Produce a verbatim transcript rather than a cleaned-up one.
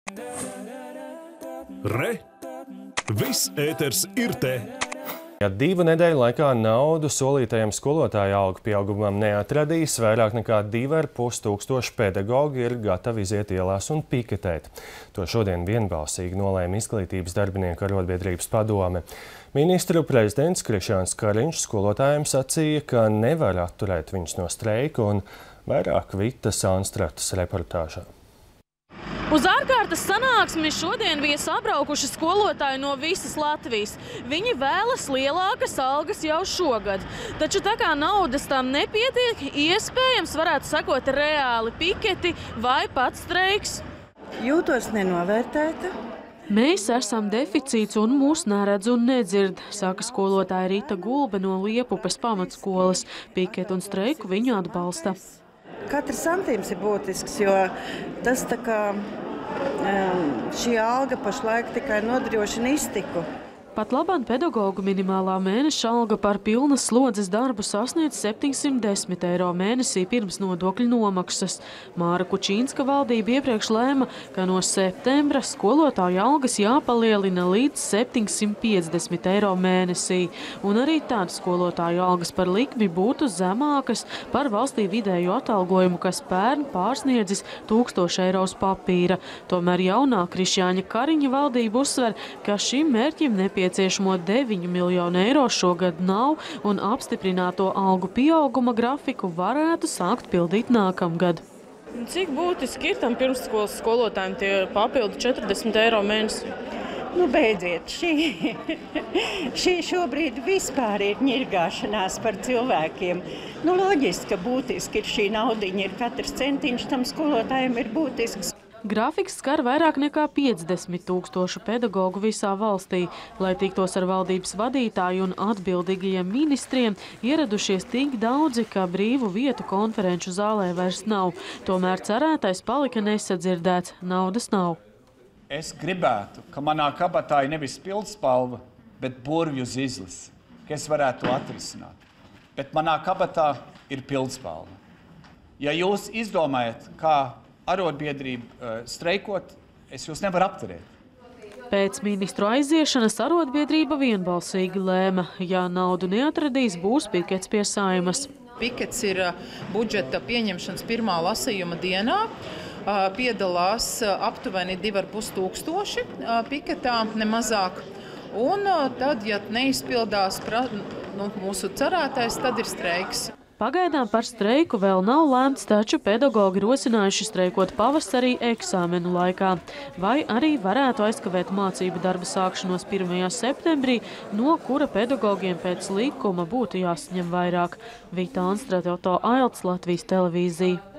Re! Viss ēters ir te! Ja divu nedēļu laikā naudu solītajam skolotāju algu pieaugumam neatradīs, vairāk nekā divi ar pus tūkstoši pedagogi ir gatavi iziet ielās un piketēt. To šodien vienbalsīgi nolēma Izglītības darbinieku arotbiedrības padome. Ministru prezidents Krišjāns Kariņš skolotājiem sacīja, ka nevar atturēt viņus no streika, un vairāk Vitas Anstratas reportāžā. Uz ārkārtas sanāksmi šodien bija sabraukuši skolotāji no visas Latvijas. Viņi vēlas lielākas algas jau šogad. Taču tā kā naudas tam nepietiek, iespējams varētu sekot reāli piketi vai pat streiks. Jūtos nenovērtēta. Mēs esam deficīts un mūs neredz un nedzird, saka skolotāja Rita Gulbe no Liepupes pamatskolas. Piketu un streiku viņu atbalsta. Katrs santīms ir būtisks, jo tas tā kā šī alga pašlaik tikai nodrošina iztiku. Pat labāk pedagogu minimālā mēneša alga par pilnas slodzes darbu sasniedz septiņsimt desmit eiro mēnesī pirms nodokļu nomaksas. Māra Kučīnska valdība iepriekš lēma, ka no septembra skolotāju algas jāpalielina līdz septiņsimt piecdesmit eiro mēnesī. Un arī tad skolotāju algas par likmi būtu zemākas par valstī vidējo atalgojumu, kas pērn pārsniedzis tūkstošu eiro uz papīra. Tomēr jaunā Krišjāņa Kariņa valdība uzsver, ka šim mērķim nepieciešams Nepieciešamo deviņu miljonu eiro šogad nav, un apstiprināto algu pieauguma grafiku varētu sākt pildīt nākamgad. Cik būtiski ir tam pirmsskolas skolotājiem tie papildu četrdesmit eiro mēnesī? Nu, beidziet, šī, šī šobrīd vispār ir ņirgāšanās par cilvēkiem. Nu, loģiski, ka būtiski ir šī naudiņa, ir katrs centiņš tam skolotājiem ir būtisks. Grafiks skar vairāk nekā piecdesmit tūkstošu pedagogu visā valstī. Lai tiktos ar valdības vadītāju un atbildīgajiem ministriem, ieradušies tik daudzi, ka brīvu vietu konferenču zālē vairs nav. Tomēr cerētais palika nesadzirdēts. Naudas nav. Es gribētu, ka manā kabatā ir nevis pildspalva, bet burvju zizlis, ka es varētu to atrisināt. Bet manā kabatā ir pildspalva. Ja jūs izdomājat, kā arotbiedrība streikot, es jūs nevaru apturēt. Pēc ministru aiziešanas arotbiedrība vienbalsīgi lēma. Ja naudu neatradīs, būs pikets pie Saeimas. Pikets ir budžeta pieņemšanas pirmā lasījuma dienā. Piedalās aptuveni divi ar pus tūkstoši piketā, nemazāk. Un tad, ja neizpildās nu, mūsu cerētais, tad ir streiks. Pagaidām par streiku vēl nav lēmts, taču pedagogi rosinājuši streikot pavasarī eksāmenu laikā. Vai arī varētu aizkavēt mācību darba sākšanos pirmajā septembrī, no kura pedagogiem pēc likuma būtu jāsaņem vairāk. Vita Anstrate, Oto Ailts, Latvijas televīzija.